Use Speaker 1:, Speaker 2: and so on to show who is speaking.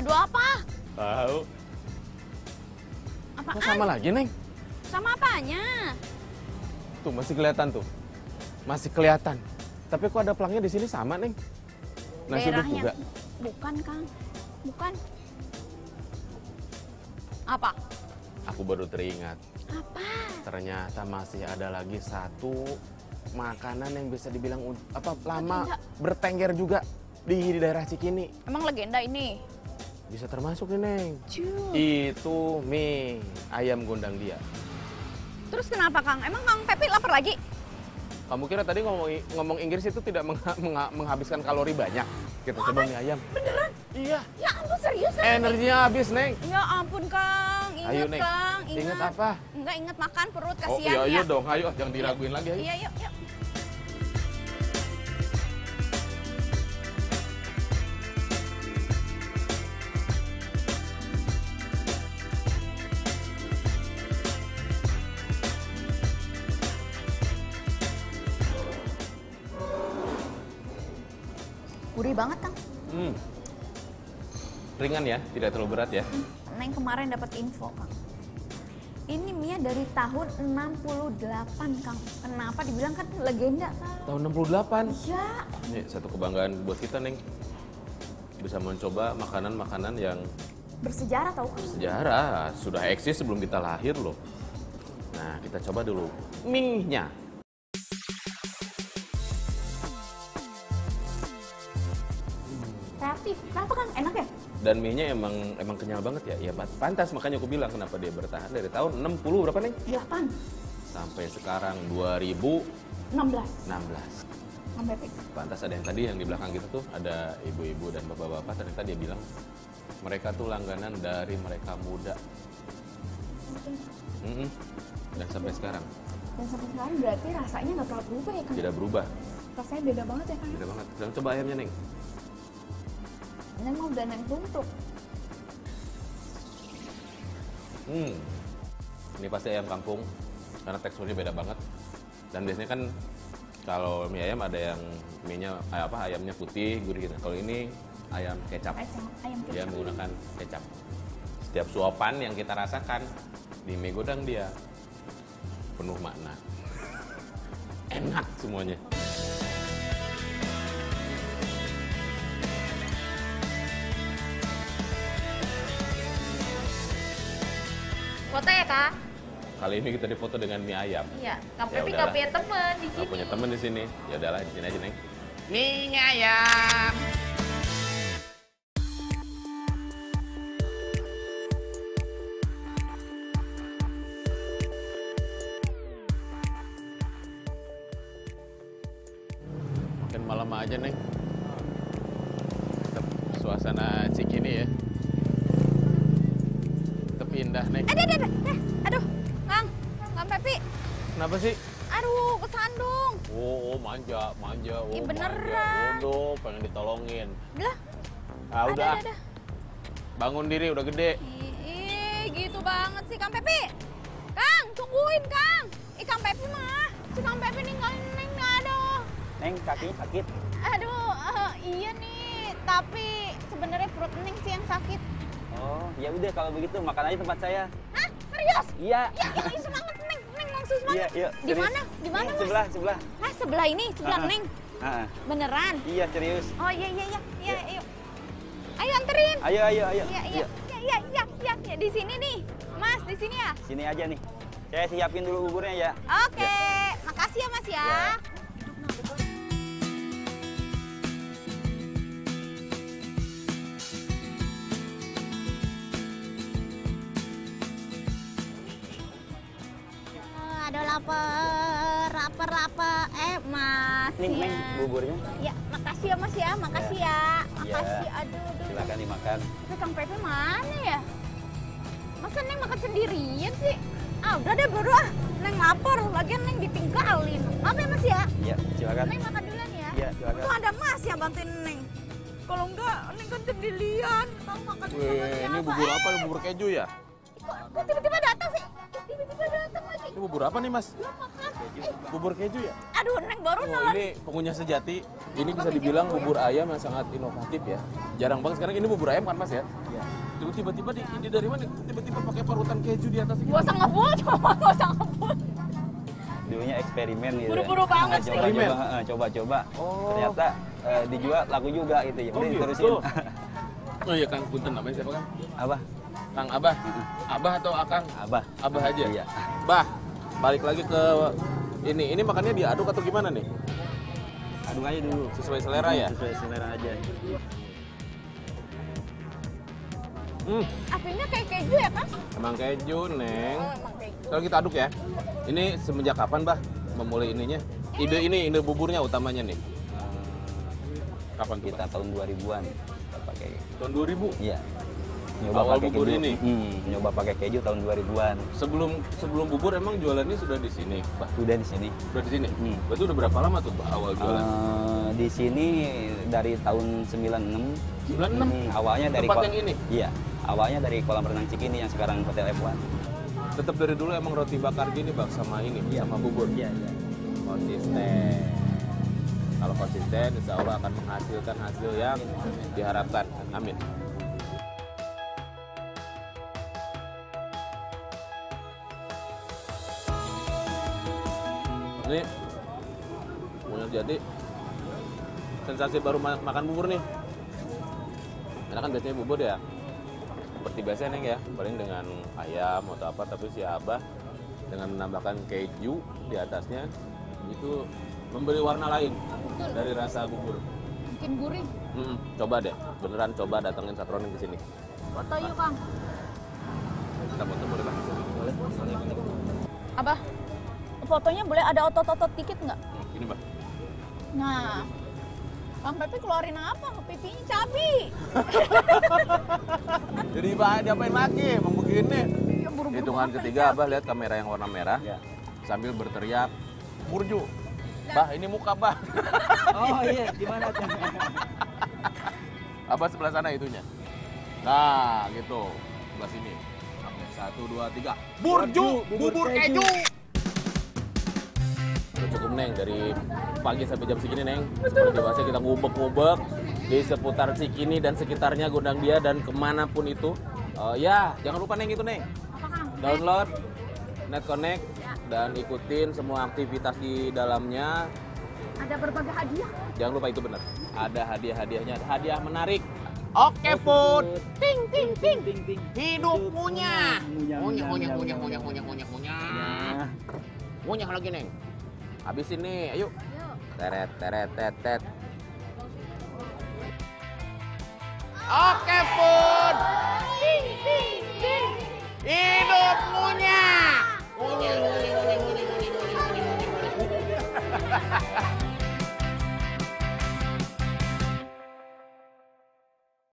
Speaker 1: Kado apa?
Speaker 2: Tahu.
Speaker 1: Apaan?
Speaker 2: Kok sama lagi, Neng?
Speaker 1: Sama apanya?
Speaker 2: Tuh, masih kelihatan tuh. Masih kelihatan. Tapi kok ada pelangnya di sini sama, Neng? Nasi uduk juga?
Speaker 1: Bukan, Kang. Bukan. Apa?
Speaker 2: Aku baru teringat.
Speaker 1: Apa?
Speaker 2: Ternyata masih ada lagi satu makanan yang bisa dibilang lama
Speaker 1: Legenda.
Speaker 2: bertengger juga di daerah Cikini.
Speaker 1: Emang legenda ini?
Speaker 2: Bisa termasuk nih, Neng.
Speaker 1: Cuy.
Speaker 2: Itu mie ayam gondang dia.
Speaker 1: Terus kenapa, Kang? Emang Kang Pepi lapar lagi?
Speaker 2: Kamu kira tadi ngomong Inggris itu tidak menghabiskan kalori banyak? Kita coba mie ayam.
Speaker 1: Beneran?
Speaker 2: Iya.
Speaker 1: Ya ampun, serius?
Speaker 2: Energinya habis, Neng.
Speaker 1: Ya ampun, Kang. Ingat,
Speaker 2: Ayo, Neng.
Speaker 1: Kang.
Speaker 2: Ingat apa?
Speaker 1: Enggak, ingat makan perut,
Speaker 2: Oh
Speaker 1: kasihan
Speaker 2: iya, iya
Speaker 1: ya.
Speaker 2: dong. Ayo, jangan diraguin lagi. Ayo.
Speaker 1: Iya, yuk, yuk. Gurih banget, Kang.
Speaker 2: Ringan ya, tidak terlalu berat ya.
Speaker 1: Neng kemarin dapat info, Kang. Ini mie dari tahun 68, Kang. Kenapa dibilang kan legenda, Kang?
Speaker 2: Tahun 68.
Speaker 1: Iya.
Speaker 2: Ini satu kebanggaan buat kita, Neng. Bisa mencoba makanan-makanan yang
Speaker 1: Bersejarah tau, Kang?
Speaker 2: sejarah. Sudah eksis sebelum kita lahir loh. Nah, kita coba dulu mie-nya.
Speaker 1: Kreatif. Kenapa, Kang? Enak ya?
Speaker 2: Dan mie-nya emang kenyal banget ya. Ya pantas, makanya aku bilang kenapa dia bertahan dari tahun 60 berapa, Neng?
Speaker 1: 8.
Speaker 2: Sampai sekarang 2016.
Speaker 1: 16. Kang Pepi.
Speaker 2: Pantas ada yang tadi yang di belakang kita tuh ada ibu-ibu dan bapak-bapak, ternyata dia bilang mereka tuh langganan dari mereka muda. Dan sampai sekarang.
Speaker 1: Dan sampai sekarang berarti rasanya nggak pernah berubah ya, Kang?
Speaker 2: Tidak berubah.
Speaker 1: Rasanya beda banget ya, Kang?
Speaker 2: Beda banget. Dan coba ayamnya, Neng.
Speaker 1: Neng mau udah Neng tumpuk.
Speaker 2: Ini pasti ayam kampung karena teksturnya beda banget. Dan biasanya kan kalau mie ayam ada yang mie-nya ayamnya putih, gurih gitu. Kalau ini ayam kecap.
Speaker 1: Ayam
Speaker 2: Dia
Speaker 1: kecap.
Speaker 2: menggunakan kecap. Setiap suapan yang kita rasakan di mie godang dia penuh makna. Enak semuanya.
Speaker 1: Foto ya, Kak?
Speaker 2: Kali ini kita difoto dengan mie ayam.
Speaker 1: Iya. Kang
Speaker 2: Ya
Speaker 1: Pepi
Speaker 2: udahlah.
Speaker 1: nggak punya teman di
Speaker 2: Nggak
Speaker 1: sini.
Speaker 2: punya temen di sini. Ya udahlah, di sini aja, Neng. Mie ayam. Makin malam aja, Neng. Tetap suasana Cikini ya. Tetap indah, Neng.
Speaker 1: Aduh, Kang Pepi.
Speaker 2: Kenapa sih?
Speaker 1: Aduh, kesandung.
Speaker 2: Oh, manja. Oh,
Speaker 1: Ih, beneran.
Speaker 2: manja. Waduh, pengen ditolongin.
Speaker 1: Lah,
Speaker 2: Ah, udah.
Speaker 1: ada.
Speaker 2: Bangun diri, udah gede.
Speaker 1: Ih, gitu banget sih Kang Pepi. Kang, tungguin Kang. Kang Pepi mah. Si Kang Pepi ninggalin Neng, aduh.
Speaker 3: Neng, kakinya sakit.
Speaker 1: Aduh, iya nih. Tapi sebenarnya perut Neng sih yang sakit.
Speaker 3: Oh, ya udah kalau begitu makan aja tempat saya.
Speaker 1: Hah? Serius?
Speaker 3: Iya.
Speaker 1: Ya, ini semangat Neng. Neng langsung semangat.
Speaker 3: Iya, iya.
Speaker 1: Di mana? Di mana, Mas?
Speaker 3: Sebelah.
Speaker 1: Hah, sebelah ini, sebelah
Speaker 3: Ah.
Speaker 1: Neng.
Speaker 3: Ah,
Speaker 1: Beneran?
Speaker 3: iya, serius.
Speaker 1: Oh, iya, ayo. Ayo anterin.
Speaker 3: Ayo.
Speaker 1: Iya. Di sini nih. Mas, di sini ya?
Speaker 3: Sini aja nih. Saya siapin dulu buburnya ya.
Speaker 1: Oke. Makasih ya, Mas ya.
Speaker 3: Ya.
Speaker 1: Aduh lapar. Mas.
Speaker 3: Nih,
Speaker 1: ya.
Speaker 3: Neng, buburnya.
Speaker 1: Ya, makasih ya, Mas ya. Makasih ya. Makasih. Aduh.
Speaker 3: Silakan dimakan.
Speaker 1: Tapi Kang Pepe mana ya? Masa Neng makan sendirian sih? Ah, udah deh bodo ah. Neng lapar, lagian Neng ditinggalin. Maaf ya, Mas ya.
Speaker 3: Iya, silakan.
Speaker 1: Neng makan duluan ya.
Speaker 3: Iya, silakan.
Speaker 1: Untung ada Mas yang bantuin Neng. Kalau enggak, Neng kan sendirian. Tahu makan sama
Speaker 2: Wih, ini
Speaker 1: siapa?
Speaker 2: bubur apa? Ini bubur keju ya?
Speaker 1: Kok tiba-tiba datang sih? Tiba-tiba datang lagi.
Speaker 2: Ini bubur apa nih, Mas?
Speaker 1: Belum makan.
Speaker 2: Bubur keju ya?
Speaker 1: Aduh, Neng baru
Speaker 2: Oh,
Speaker 1: nelen.
Speaker 2: ini pengunyah sejati. Ini bisa dibilang bubur ayam yang sangat inovatif ya. Jarang banget sekarang ini bubur ayam kan Mas ya?
Speaker 3: Iya.
Speaker 2: Tiba-tiba ide dari mana? Tiba-tiba pakai parutan keju di atasnya.
Speaker 1: Gak usah ngebut, cuma gak usah ngebut.
Speaker 3: Dulunya eksperimen gitu.
Speaker 1: Buru-buru banget sih.
Speaker 3: Coba-coba.
Speaker 2: Oh.
Speaker 3: Ternyata dijual laku juga gitu ya.
Speaker 2: Oh,
Speaker 3: Udah
Speaker 2: gitu.
Speaker 3: diterusin.
Speaker 2: Oh iya Kang Punten, namanya siapa Kang?
Speaker 3: Abah.
Speaker 2: Kang Abah. Abah atau Akang?
Speaker 3: Abah.
Speaker 2: Abah aja.
Speaker 3: Iya.
Speaker 2: Bah, balik lagi ke ini. Ini makannya diaduk atau gimana nih?
Speaker 3: Aduk aja dulu.
Speaker 2: Sesuai selera ya?
Speaker 3: Sesuai selera aja.
Speaker 1: Apinya kayak keju ya, Kang?
Speaker 2: Emang keju, Neng.
Speaker 1: Oh, emang keju.
Speaker 2: Kalau kita aduk ya. Ini semenjak kapan, Bah? Memulai ininya? Ide buburnya utamanya nih. Kapan tuh,
Speaker 3: Kita tahun 2000-an kita pakai.
Speaker 2: Tahun 2000.
Speaker 3: Iya.
Speaker 2: Awal bubur ini?
Speaker 3: Nyoba pakai keju tahun 2000-an.
Speaker 2: Sebelum bubur emang jualannya sudah di sini, Bah?
Speaker 3: Udah di sini.
Speaker 2: Sudah di sini. Berarti udah berapa lama tuh, Bah, awal jualan?
Speaker 3: Di sini dari tahun 96.
Speaker 2: 96?
Speaker 3: Awalnya dari
Speaker 2: Tempat yang ini?
Speaker 3: Iya. Awalnya dari kolam renang Cikini yang sekarang Hotel F1.
Speaker 2: Tetap dari dulu emang roti bakar gini, Bang, sama ini, sama bubur.
Speaker 3: Iya, iya.
Speaker 2: Konsisten. Kalau konsisten, insya Allah akan menghasilkan hasil yang diharapkan. Amin. Ini punya jadi sensasi baru makan bubur nih. Karena kan biasanya bubur ya seperti biasa Neng ya, paling dengan ayam atau apa, tapi si Abah dengan menambahkan keju di atasnya itu memberi warna lain dari rasa bubur.
Speaker 1: Bikin gurih.
Speaker 2: Coba deh, beneran coba datengin Satronin ke sini.
Speaker 1: Foto yuk, Kang.
Speaker 2: Kita foto boleh Bang? Boleh.
Speaker 1: Abah, fotonya boleh ada otot-otot dikit nggak?
Speaker 2: Ini Bang.
Speaker 1: Nah, Bang Pepe keluarin apa? Pipinya cabi.
Speaker 2: Jadi Pak, diapain lagi? Emang begini.
Speaker 1: Ya, buru-buru
Speaker 2: Hitungan
Speaker 1: banget
Speaker 2: ketiga
Speaker 1: tadi.
Speaker 2: Abah lihat kamera yang warna merah
Speaker 3: Iya.
Speaker 2: sambil berteriak, "Burju." Bah, ini muka Bah.
Speaker 3: Oh iya, gimana tuh?
Speaker 2: Abah sebelah sana itunya. Nah, gitu. Sebelah sini. Oke, 1, 2, 3. Burju, bubur keju. Udah cukup Neng, dari pagi sampai jam segini Neng. Seperti biasa kita ngubek-ngubek di seputar Cikini dan sekitarnya Gondang Dia dan kemanapun itu. Ya, jangan lupa Neng itu Neng.
Speaker 1: Apa, Kang?
Speaker 2: Download Net Connect dan ikutin semua aktivitas di dalamnya.
Speaker 1: Ada berbagai hadiah.
Speaker 2: Jangan lupa itu benar. Ada hadiah-hadiahnya, ada hadiah menarik. Oke, Put. Ting ting ting. Hidup punya. Punya lagi, Neng. Habis ini, ayo.
Speaker 1: Yuk.
Speaker 2: Teret teret tet. Oke, Put.
Speaker 1: Ting, ting, ting.
Speaker 2: Hidup punya.